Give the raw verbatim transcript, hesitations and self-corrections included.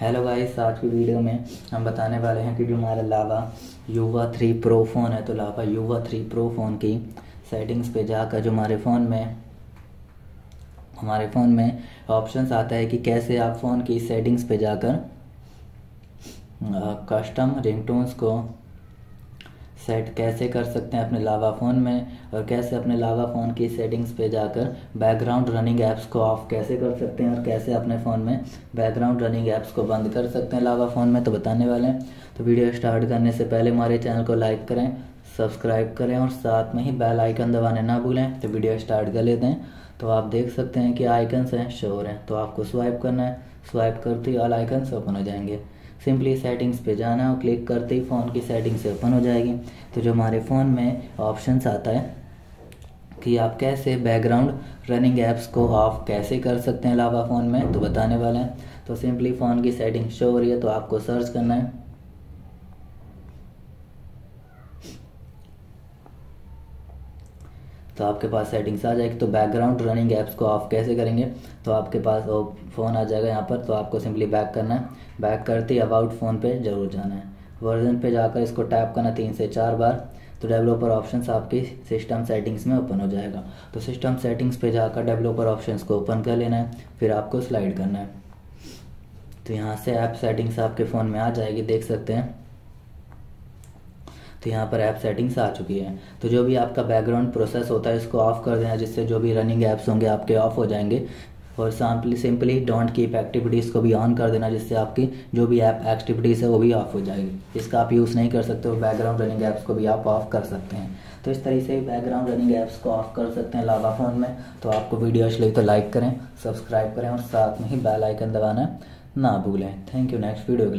Hello guys, आज की video में हम बताने वाले हैं कि जो हमारा लावा युवा थ्री प्रो फ़ोन है, तो Lava Yuva three pro phone की सेटिंग्स पे जाकर जो हमारे फ़ोन में हमारे फ़ोन में ऑप्शंस आता है कि कैसे आप फ़ोन की सेटिंग्स पे जाकर कस्टम रिंगटोन्स को सेट कैसे कर सकते हैं अपने लावा फ़ोन में, और कैसे अपने लावा फ़ोन की सेटिंग्स पे जाकर बैकग्राउंड रनिंग ऐप्स को ऑफ कैसे कर सकते हैं, और कैसे अपने फ़ोन में बैकग्राउंड रनिंग ऐप्स को बंद कर सकते हैं लावा फ़ोन में, तो बताने वाले हैं। तो वीडियो स्टार्ट करने से पहले हमारे चैनल को लाइक करें, सब्सक्राइब करें और साथ में ही बेल आइकन दबाने ना भूलें। तो वीडियो स्टार्ट कर लेते हैं। तो आप देख सकते हैं कि आइकन्स हैं, शो हो रहे हैं, तो आपको स्वाइप करना है। स्वाइप करते ही ऑल आइकन्स ओपन हो जाएंगे। सिंपली सेटिंग्स पे जाना है और क्लिक करते ही फ़ोन की सेटिंग्स ओपन हो जाएगी। तो जो हमारे फ़ोन में ऑप्शंस आता है कि आप कैसे बैकग्राउंड रनिंग ऐप्स को ऑफ कैसे कर सकते हैं लावा फ़ोन में, तो बताने वाले हैं। तो सिंपली फ़ोन की सेटिंग शो हो रही है, तो आपको सर्च करना है। तो आपके पास सेटिंग्स आ जाएगी। तो बैकग्राउंड रनिंग ऐप्स को ऑफ कैसे करेंगे, तो आपके पास वो फ़ोन आ जाएगा यहाँ पर। तो आपको सिंपली बैक करना है। बैक करते ही अबाउट फ़ोन पे ज़रूर जाना है। वर्जन पे जाकर इसको टैप करना तीन से चार बार। तो डेवलपर ऑप्शंस आपकी सिस्टम सेटिंग्स में ओपन हो जाएगा। तो सिस्टम सेटिंग्स पे जाकर डेवलपर ऑप्शंस को ओपन कर लेना है, फिर आपको स्लाइड करना है। तो यहाँ से ऐप सेटिंग्स आपके फ़ोन में आ जाएगी, देख सकते हैं। तो यहाँ पर ऐप सेटिंग्स आ चुकी है। तो जो भी आपका बैकग्राउंड प्रोसेस होता है इसको ऑफ कर देना, जिससे जो भी रनिंग ऐप्स होंगे आपके ऑफ हो जाएंगे। और simply simply don't keep activities को भी ऑन कर देना, जिससे आपकी जो भी ऐप एक्टिविटीज़ है वो भी ऑफ हो जाएगी। इसका आप यूज़ नहीं कर सकते हो, बैकग्राउंड रनिंग ऐप्स को भी आप ऑफ कर सकते हैं। तो इस तरीके से बैकग्राउंड रनिंग ऐप्स को ऑफ कर सकते हैं लावा फ़ोन में। तो आपको वीडियो अच्छी लगी तो लाइक करें, सब्सक्राइब करें और साथ में ही बेल आइकन दबाना ना भूलें। Thank you. Next video